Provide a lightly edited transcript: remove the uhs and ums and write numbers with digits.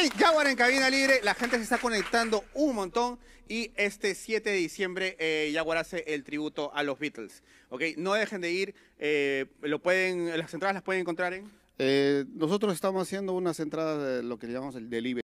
Jaguar en cabina libre, la gente se está conectando un montón y este 7 de diciembre Jaguar hace el tributo a los Beatles. ¿Okay? No dejen de ir, las entradas las pueden encontrar en... Nosotros estamos haciendo unas entradas de lo que llamamos el delivery.